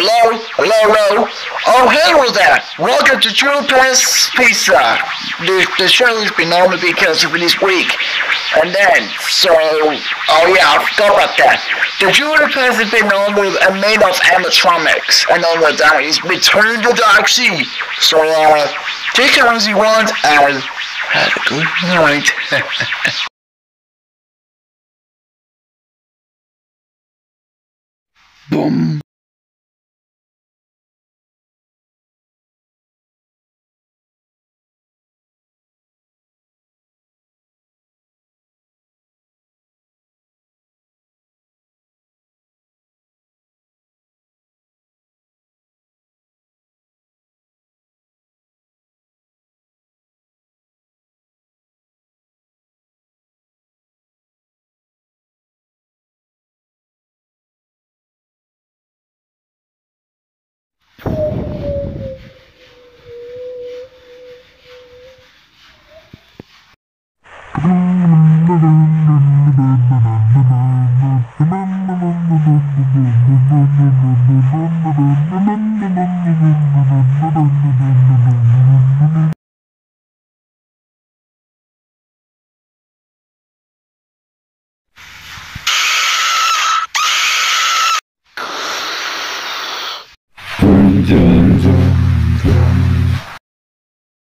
Hello? Hello, hello? Oh, hey there! Welcome to jewelpets Pizza. The show has been on because of this week. And then, oh yeah, I forgot about that. The jewelpets has been on with a made of animatronics. And then with that is Return to Dark Sea. So, take it as you want and have a good night. Boom.